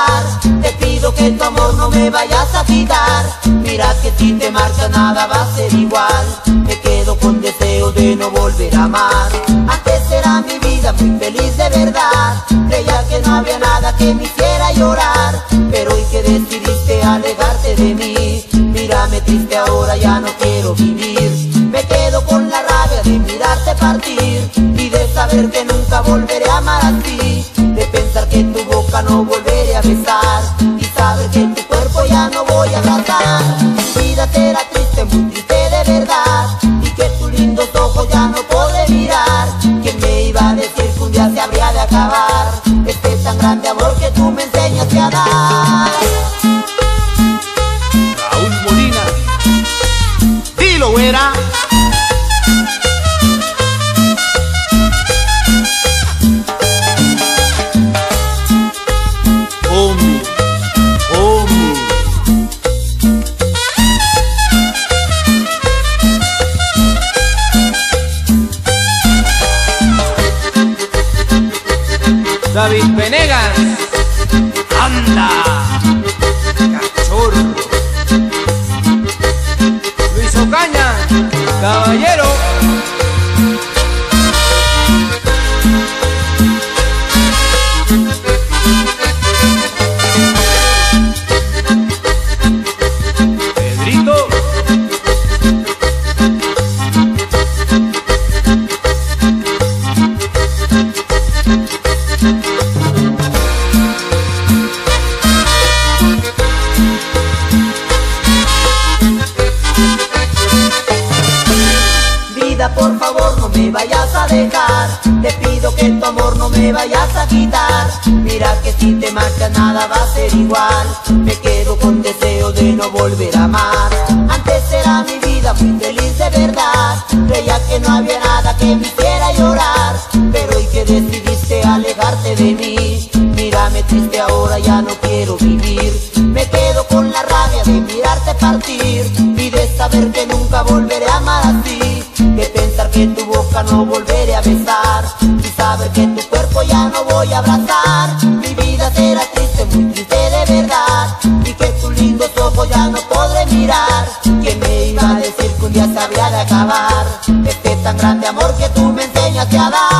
dejar. Te pido que tu amor no me vayas a quitar. Mira que si te marchas nada va a ser igual. Me quedo con deseo de no volver a amar. Antes era mi vida muy feliz de verdad. Creía que no había nada que me hiciera llorar. Pero hoy que decidiste alejarte de mí, mírame triste ahora, ya no quiero vivir. Me quedo con la rabia de mirarte partir y de saber que nunca volveré a amar así. De pensar que tu boca no volveré a besar y saber que tu cuerpo ya no voy a abrazar. Mi vida será triste, muy triste de verdad, y que tus lindos ojos ya no podré mirar. ¿Quién me iba a decir que un día se habría de acabar este tan grande amor que tú me enseñaste a dar? Raúl Molina, dilo, güera. David Venegas, anda, cachorro. Luis Ocaña, caballero. Pedrito. Por favor no me vayas a dejar. Te pido que tu amor no me vayas a quitar. Mira que si te marchas nada va a ser igual. Me quedo con deseo de no volver a amar. Antes era mi vida muy feliz de verdad. Creía que no había nada que me hiciera llorar. Pero hoy que decidiste alejarte de mí, mírame triste ahora, ya no quiero vivir. Me quedo con la rabia de mirarte partir y de saber que nunca volveré a amar así. De pensar que tu boca no volveré a besar y saber que tu cuerpo ya no voy a abrazar. Mi vida será triste, muy triste de verdad, y que tus lindos ojos ya no podré mirar. ¿Quién me iba a decir que un día se habría de acabar este tan grande amor que tú me enseñaste a dar?